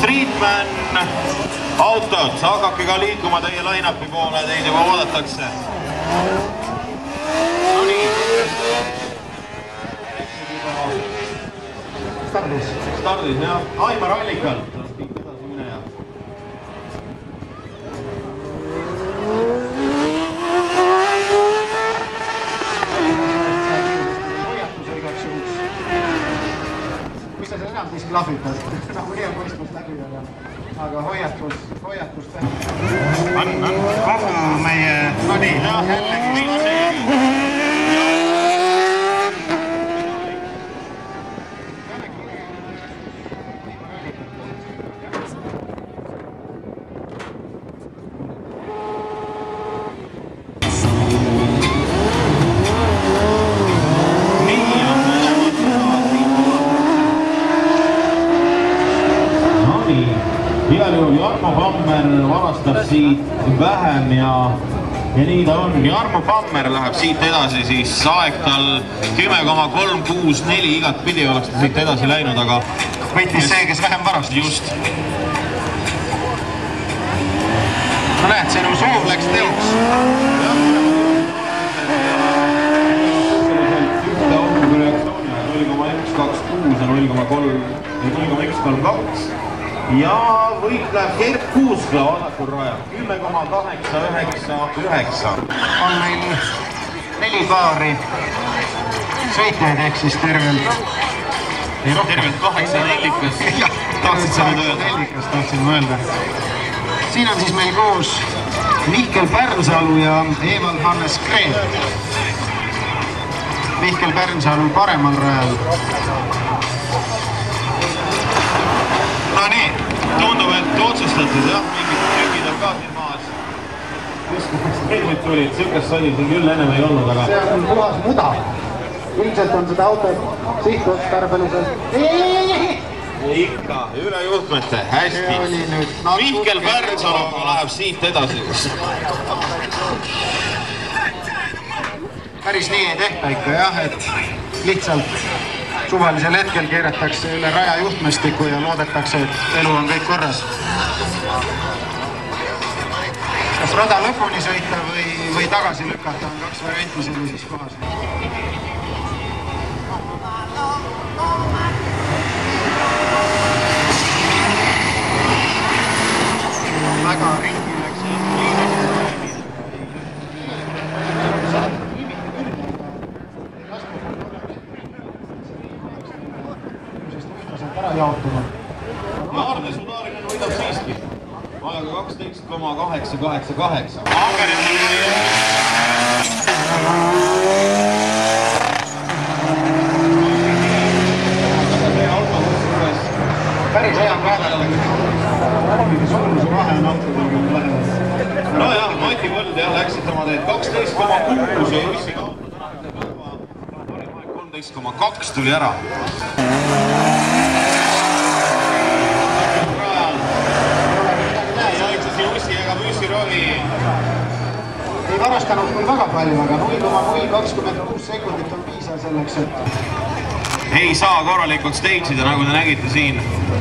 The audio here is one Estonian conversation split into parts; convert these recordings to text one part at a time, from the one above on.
Streetman autod, hakake ka liikuma teie line-upi poole, teid juba oodatakse. No nii. Stardis, jah. Aimar Allikal. Edasi mine ja. Mis sa enam siis klahvitad? Nagu nii on võistlus läbi, aga hoiatus teha. On kogu meie... No nii, jällegi. Igal juhul Jarmo Pammer varastab siit vähem ja nii ta on. Jarmo Pammer läheb siit edasi, siis aeg tal 10,364, igat pidi oleks ta siit edasi läinud, aga võitis see, kes vähem varastab. Just. No näed, sinu soov läks teoks. Ühte aukuga reaktsiooni 0,126 ja 0,132. Ja võit läheb Gert Kuuskla vasakul rajal 10,899. On meil 4 paari sõitjaid ehk siis tervelt 8 nellikas. Tahtsid sa nüüd öelda? Nellikas tahtsin mõelda. Siin on siis meil koos Mihkel Pärnsalu ja Evald Hannes Kreen. Mihkel Pärnsalu paremal rajal. No nii, tundub, et otsustatud, jah, mingid trükid on ka siin maas. Kuskumast helmid tulid, sükest sali siin küll ennem ei olnud, aga... See on puhas muda. Ilmselt on seda autot sihtotstarbeliselt. Ikka, üle juhtmete, hästi. Mihkel Pärnsalu läheb siit edasi. Päris nii ei tehta ikka, jah, et lihtsalt suvalisel hetkel keeratakse üle raja juhtmestiku ja loodetakse, et elu on kõik korras. Kas rada lõpuni sõita või tagasi lükata on 2 varianti sellises kohas. Väga ringi läks. Jaotunud. Ja Arne Sudarinen võidab siiski. Ajaga 12,888. Päris hea vaadata. Suuruse vahe on autodega lähevad. No jah, Mati Põld jah, läksid oma teed 12,6 ja Jussi Kaupa parim aeg 13,2 tuli ära. Ei varastanud küll väga palju, aga 0,026 sekundit on piisav selleks, et... Ei saa korralikult stage'ida, nagu te nägite siin.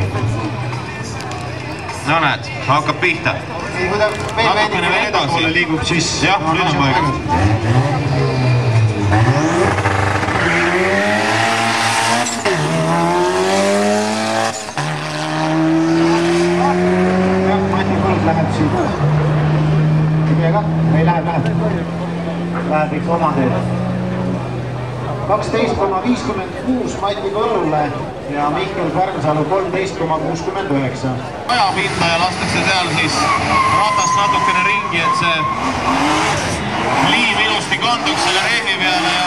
No näed, hakkab pihta. Ei, kui ta natukene veel edasi liigub, siis... Jah, nüüd on paika. Mati Põld läheb siin. Ei läheb. Läheb ikka oma teed. 12,56 Mati Põllule ja Mihkel Pärnsalu 13,69. Ajapinda ja lastakse seal siis ratast natukene ringi, et see liiv ilusti kanduks selle rehvi peale ja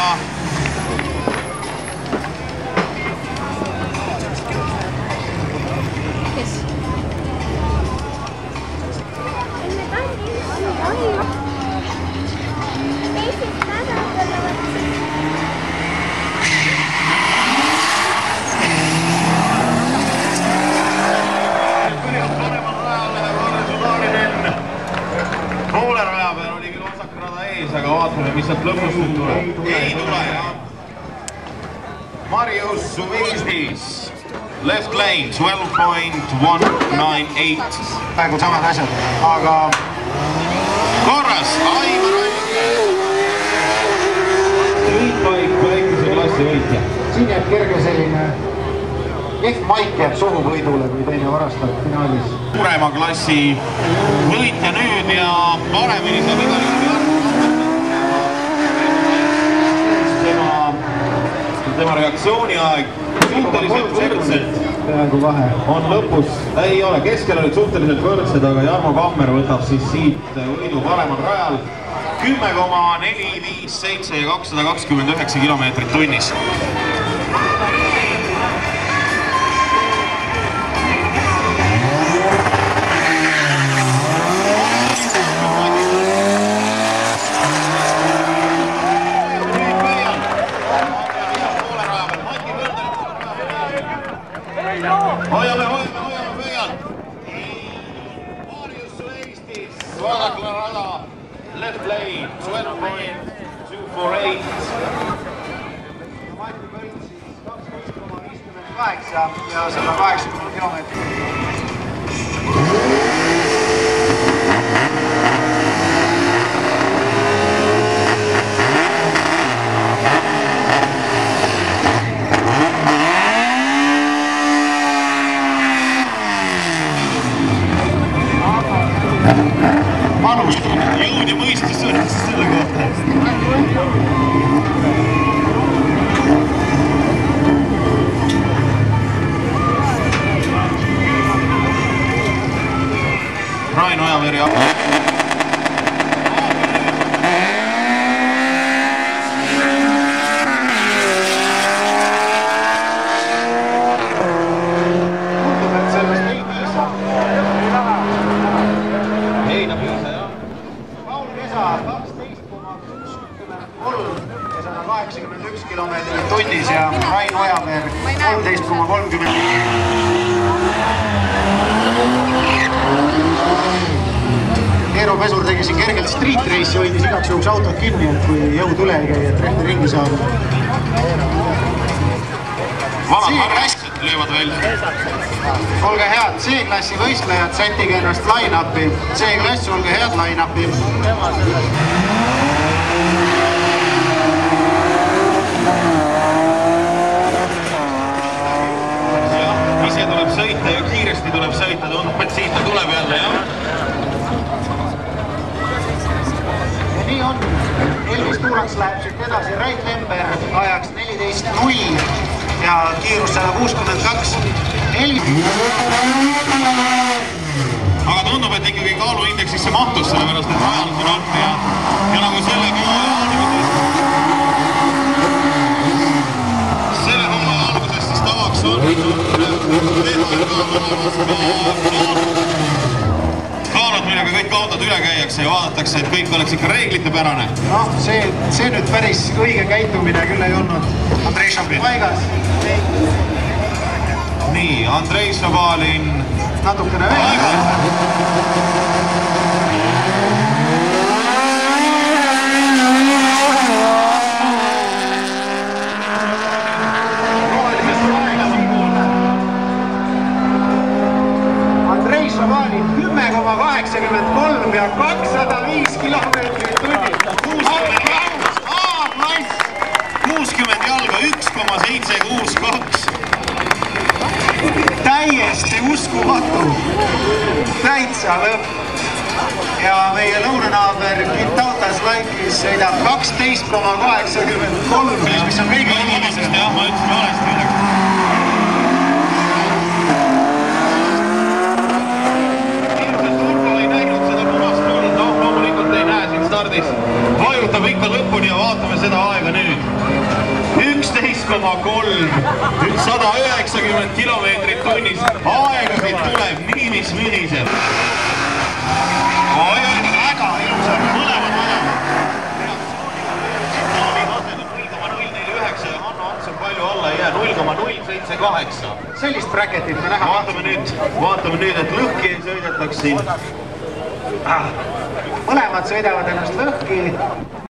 aga vaatame, mis sealt lõpus tuleb. Ei tule, jah. Marius Suviisnis left lane 12.198. Praegu samad asjad, aga korras, Aivar Streetbike väikese klassi võitja. siin jääb kerge selline ehk maik jääb suhu võidule, kui teine varastab finaalis. Suurema klassi võitja nüüd ja paremini saab igal juhul tema reaktsiooniaeg suhteliselt võrdselt peaaegu vahe on lõpus, ei ole, keskel olid suhteliselt võrdsed, aga Jarmo Pammer võtab siis siit võidu paremal rajal 10,457 ja 229 kilomeetrit tunnis. Hoiame pöialt. Maarjussu Eestis, vasakule rada, left lane, 12.248. Mati Kiltsi 12,58 ja 180 kilomeetrit. Manust. Jõud ja mõistus sõnast selle kohta. Rain Ojaveri ab. Ja 181 kilomeetrit tunnis ja Rain Ojaveer 13,30. Eero Pesur tegi siin kergelt street race'i, hoidis igaks juhuks autot kinni, et kui jõud üle ei käi, et rehti ringi saada. Vanad harrastused löövad välja. Olge head, C-klassi võistlejad, sättige ennast line-upi. C-klass, olge head line-upi. Ise tuleb sõita ja kiiresti tuleb sõita, tundub, et siit ta tuleb jälle, jah? Ja nii on. Elvis Tuuraks läheb siit edasi Rait Lember ajaks 14.0 ja kiirus 162. Aga tundub, et ikkagi kaaluindeksisse mahtus, sellepärast et rajal on alt ja nagu selle hooaja alguses siis tavaks on kaalud, millega kõik autod üle käiakse ja vaadatakse, et kõik oleks ikka reeglitepärane. Noh, see nüüd päris õige käitumine küll ei olnud. Andrei Šabalin. Paigas. Nii, Andrei Šabalin. Natukene veel. Andrei Šabalin 10,83 ja 205 kilomeetrit tunnis. 60 jalga, 1,762. Täiesti uskumatu. Täitsa lõpp. Ja meie lõunanaaber Kiltsi laikis sõidab 12,83, mis on kõige inimesest. Jah, ma ütlesin valesti midagi. Vajutab ikka lõpuni ja vaatame seda aega nüüd. 11,3, 190 kilomeetrit tunnis. Aegasid tuleb nii, mis müniseb. Väga ilusad. Mõlemad. 0,049 ja Hanno Ants on palju alla ei jää. 0,078. Sellist bräketit me näha. Vaatame nüüd, et lõhki ei sõidetaks siin. Mõlemad sõidavad ennast lõhki.